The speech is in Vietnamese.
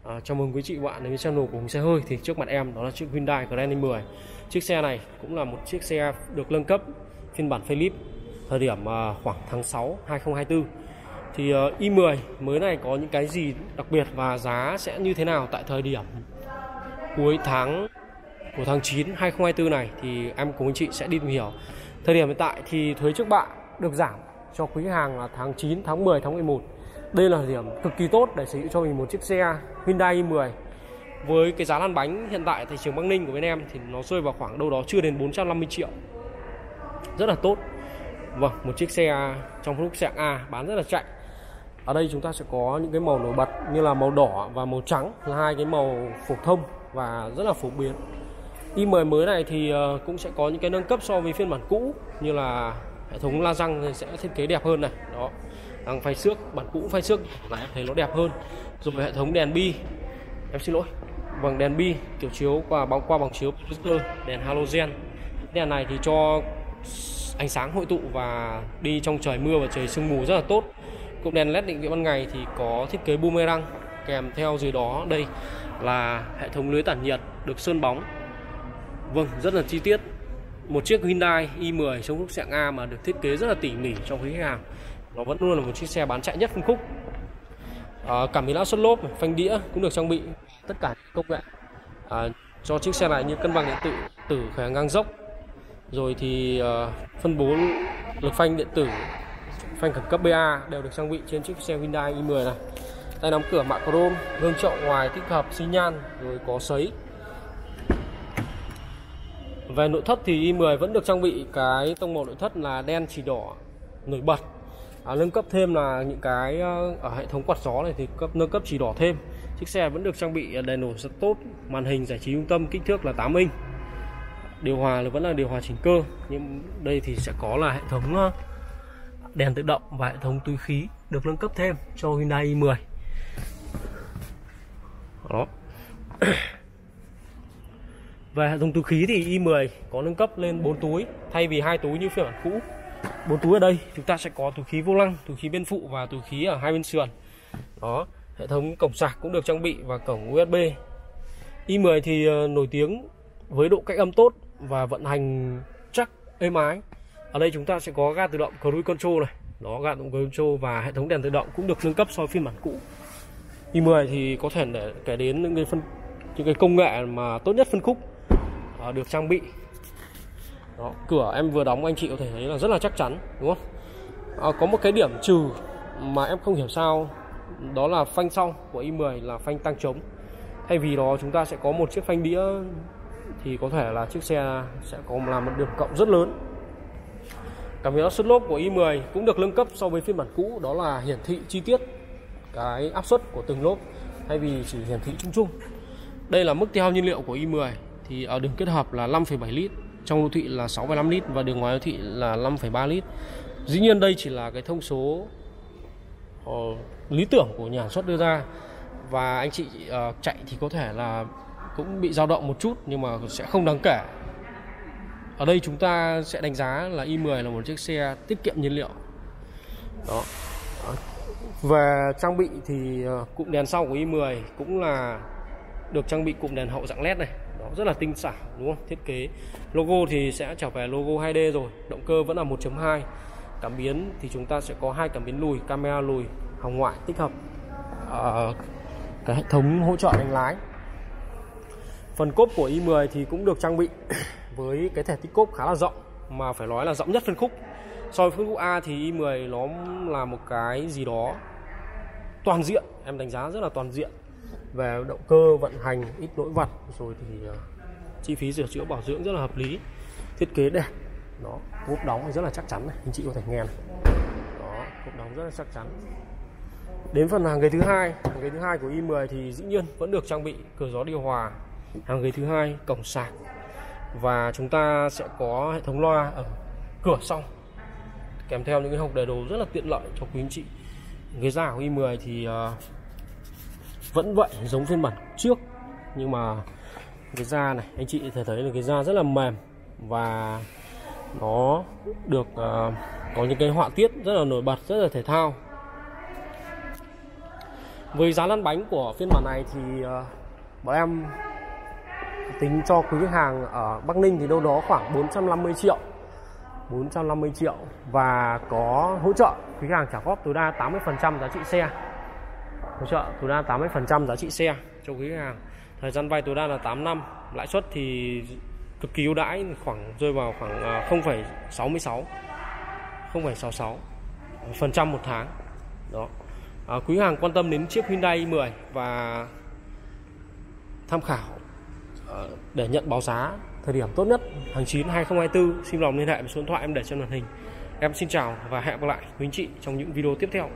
Chào mừng quý chị và bạn đến với channel của Hùng Xe Hơi. Thì trước mặt em đó là chiếc Hyundai Grand i10. Chiếc xe này cũng là một chiếc xe được nâng cấp phiên bản facelift thời điểm khoảng tháng 6 2024. Thì i10 mới này có những cái gì đặc biệt và giá sẽ như thế nào tại thời điểm cuối tháng của tháng 9 2024 này thì em cùng anh chị sẽ đi tìm hiểu. Thời điểm hiện tại thì thuế trước bạ được giảm cho quý khách hàng là tháng 9, tháng 10, tháng 11. Đây là thời điểm cực kỳ tốt để sở hữu cho mình một chiếc xe Hyundai i10. Với cái giá lăn bánh hiện tại thị trường Bắc Ninh của bên em thì nó rơi vào khoảng đâu đó chưa đến 450 triệu. Rất là tốt. Vâng, một chiếc xe trong phân khúc dạng A bán rất là chạy. Ở đây chúng ta sẽ có những cái màu nổi bật như là màu đỏ và màu trắng, là hai cái màu phổ thông và rất là phổ biến. i10 mới này thì cũng sẽ có những cái nâng cấp so với phiên bản cũ, như là hệ thống la răng sẽ thiết kế đẹp hơn này. Đó. Đang phay xước, bản cũ phay xước này em thấy nó đẹp hơn. Rồi hệ thống đèn bi, em xin lỗi, vâng, đèn bi kiểu chiếu qua bằng chiếu projector, đèn halogen. Đèn này thì cho ánh sáng hội tụ và đi trong trời mưa và trời sương mù rất là tốt. Cụm đèn led định vị ban ngày thì có thiết kế boomerang, kèm theo dưới đó đây là hệ thống lưới tản nhiệt được sơn bóng. Vâng, rất là chi tiết. Một chiếc Hyundai i10 trong khúc dạng A mà được thiết kế rất là tỉ mỉ cho quý khách hàng. Nó vẫn luôn là một chiếc xe bán chạy nhất phân khúc. Cảm biến áp suất lốp, phanh đĩa cũng được trang bị tất cả công nghệ cho chiếc xe này, như cân bằng điện tử khởi ngang dốc, rồi thì phân bố lực phanh điện tử, phanh khẩn cấp BA đều được trang bị trên chiếc xe Hyundai i10 này. Tay nắm cửa mạ chrome, gương chậu ngoài tích hợp xi nhan, rồi có sấy. Về nội thất thì i10 vẫn được trang bị cái tông màu nội thất là đen chỉ đỏ nổi bật. Nâng cấp thêm là những cái ở hệ thống quạt gió này thì nâng cấp chỉ đỏ thêm. Chiếc xe vẫn được trang bị đèn nổ stop, màn hình giải trí trung tâm kích thước là 8 inch. Điều hòa vẫn là điều hòa chỉnh cơ, nhưng đây thì sẽ có là hệ thống đèn tự động và hệ thống túi khí được nâng cấp thêm cho Hyundai i10. Đó. Về hệ thống túi khí thì i10 có nâng cấp lên 4 túi thay vì 2 túi như phiên bản cũ. 4 túi ở đây chúng ta sẽ có túi khí vô lăng, túi khí bên phụ và túi khí ở hai bên sườn. Đó, hệ thống cổng sạc cũng được trang bị và cổng USB. i10 thì nổi tiếng với độ cách âm tốt và vận hành chắc, êm ái. Ở đây chúng ta sẽ có ga tự động cruise control này, đó, ga tự động cruise control và hệ thống đèn tự động cũng được nâng cấp so với phiên bản cũ. i10 thì có thể để kể đến những cái công nghệ mà tốt nhất phân khúc được trang bị. Đó, cửa em vừa đóng anh chị có thể thấy là rất là chắc chắn, đúng không? Có một cái điểm trừ mà em không hiểu sao, đó là phanh sau của i10 là phanh tăng trống. Thay vì đó chúng ta sẽ có một chiếc phanh đĩa thì có thể là chiếc xe sẽ có làm một điểm cộng rất lớn. Cảm biến áp suất lốp của i10 cũng được nâng cấp so với phiên bản cũ, đó là hiển thị chi tiết cái áp suất của từng lốp thay vì chỉ hiển thị chung chung. Đây là mức tiêu hao nhiên liệu của i10 thì ở đường kết hợp là 5,7 lít, trong đô thị là 6,5 lít và đường ngoài đô thị là 5,3 lít. Dĩ nhiên đây chỉ là cái thông số lý tưởng của nhà sản xuất đưa ra, và anh chị chạy thì có thể là cũng bị dao động một chút nhưng mà sẽ không đáng kể. Ở đây chúng ta sẽ đánh giá là i10 là một chiếc xe tiết kiệm nhiên liệu. Đó. Về trang bị thì cụm đèn sau của i10 cũng là được trang bị cụm đèn hậu dạng LED này. Đó, rất là tinh xảo, đúng không? Thiết kế logo thì sẽ trở về logo 2D rồi, động cơ vẫn là 1.2. Cảm biến thì chúng ta sẽ có hai cảm biến lùi, camera lùi, hồng ngoại tích hợp cái hệ thống hỗ trợ đánh lái. Phần cốp của i10 thì cũng được trang bị với cái thể tích cốp khá là rộng, mà phải nói là rộng nhất phân khúc. So với phân khúc A thì i10 nó là một cái gì đó toàn diện, em đánh giá rất là toàn diện. Về động cơ, vận hành, ít lỗi vặt, rồi thì chi phí sửa chữa bảo dưỡng rất là hợp lý. Thiết kế đẹp. Đó, cốp đóng thì rất là chắc chắn này, anh chị có thể nghe này. Đó, cốp đóng rất là chắc chắn. Đến phần hàng ghế thứ hai, hàng ghế thứ hai của i10 thì dĩ nhiên vẫn được trang bị cửa gió điều hòa, hàng ghế thứ hai, cổng sạc, và chúng ta sẽ có hệ thống loa ở cửa sau, kèm theo những cái hộc để đồ rất là tiện lợi cho quý anh chị. Ghế da của i10 thì vẫn vậy, giống phiên bản trước, nhưng mà cái da này anh chị có thể thấy là cái da rất là mềm và nó được có những cái họa tiết rất là nổi bật, rất là thể thao. Với giá lăn bánh của phiên bản này thì bọn em tính cho quý khách hàng ở Bắc Ninh thì đâu đó khoảng 450 triệu. 450 triệu và có hỗ trợ quý khách hàng trả góp tối đa 80% giá trị xe. Hỗ trợ tối đa 80% giá trị xe cho quý khách hàng. Thời gian vay tối đa là 8 năm, lãi suất thì cực kỳ ưu đãi, rơi vào khoảng 0,66% một tháng. Đó. Quý khách hàng quan tâm đến chiếc Hyundai i10 và tham khảo để nhận báo giá thời điểm tốt nhất tháng 9 2024, xin lòng liên hệ với số điện thoại em để trên màn hình. Em xin chào và hẹn gặp lại quý anh chị trong những video tiếp theo.